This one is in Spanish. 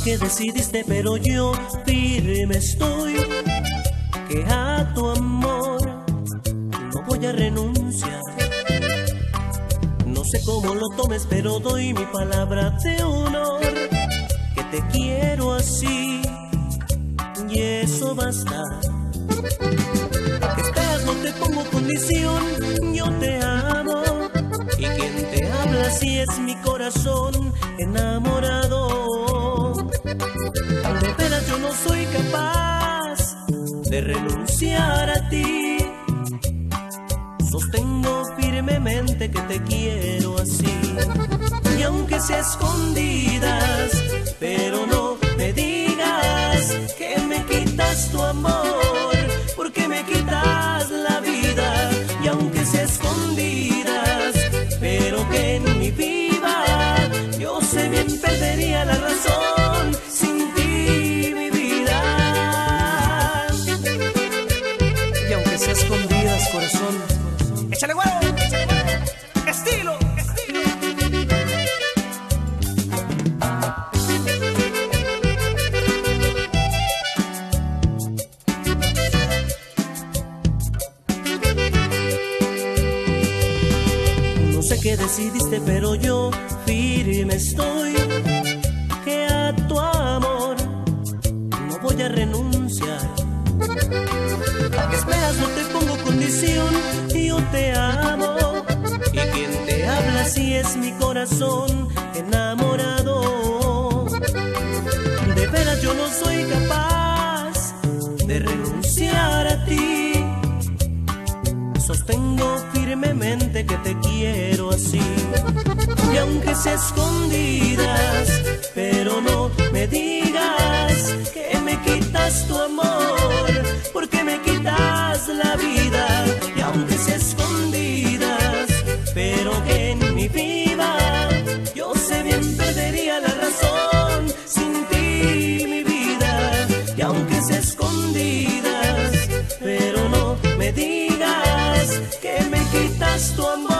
que decidiste, pero yo firme estoy, que a tu amor no voy a renunciar. No sé cómo lo tomes, pero doy mi palabra de honor, que te quiero así, y eso basta. Que esperas, no te pongo condición, yo te amo, y quien te habla si es mi corazón enamorado. De veras yo no soy capaz de renunciar a ti. Sostengo firmemente que te quiero así, y aunque sea escondidas, pero no me digas que me quitas tu amor, porque me quitas la vida. Y aunque sea escondidas, pero que en mi vida yo sé bien perdería la razón sin ti, mi vida. Y aunque sea escondidas, corazón, échale huevo, estilo, estilo. No sé qué decidiste, pero yo firme estoy, que a tu amor no voy a renunciar. ¿Qué esperas? No te pongo condición, yo te amo, y quien te habla si es mi corazón enamorado. De veras yo no soy capaz de renunciar a ti. Sostengo firmemente que te quiero así, y aunque sea escondidas, pero no me digas que me quitas tu amor, porque me quitas la vida. Y aunque sea escondidas, pero que en mi vida yo sé bien perdería la razón sin ti, mi vida. Y aunque sea escondidas, pero no me digas que me quitas tu amor,